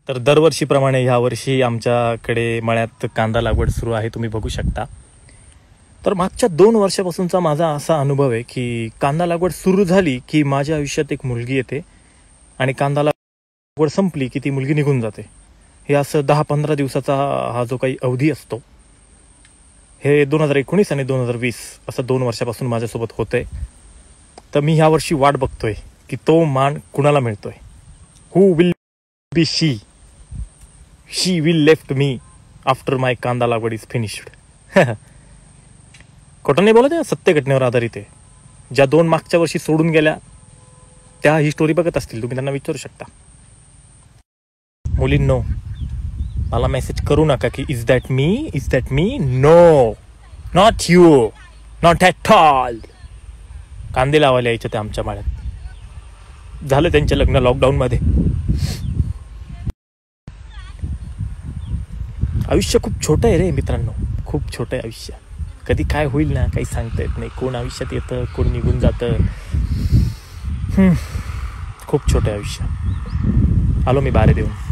तर दरवर्षीप्रमाणे ह्यावर्षी आमच्याकडे मळ्यात कांदा लागवड सुरू आहे, तुम्ही बघू शकता. तर मागच्या 2 वर्षापासूनचा माझा असा अनुभव आहे की कांदा लागवड सुरू झाली की माझ्या आयुष्यात एक मुलगी येते आणि कांदा लागवड संपली की ती मुलगी निघून जाते. हे असं 10-15 दिवसाचा हा जो काही अवधी असतो, हे 2019 आणि 2020 असं 2 वर्षापासून माझ्यासोबत होतंय. तर मी ह्या वर्षी वाट बघतोय की तो मान कुणाला मिळतोय. Who will be she will left me after my कांदा लागवड इज फिनिश्ड. खोटं नाही बोलत आहे, सत्य घटनेवर आधारित आहे. ज्या 2 मागच्या वर्षी सोडून गेल्या त्या ही स्टोरी बघत असतील, तुम्ही त्यांना विचारू शकता. मुलींनो, मला मेसेज करू नका की is that me. No, not you, not at all. कांदे लावायला यायचे ते आमच्या माळ्यात. झालं त्यांचे लग्न लॉकडाऊनमध्ये. आयुष्य खूप छोटं आहे रे मित्रांनो, खूप छोटं आहे आयुष्य. कधी काय होईल ना काही सांगता येत नाही. कोण आयुष्यात येतं, कोण निघून जातं. खूप छोटं आहे आयुष्य. आलो मी बारे देऊन.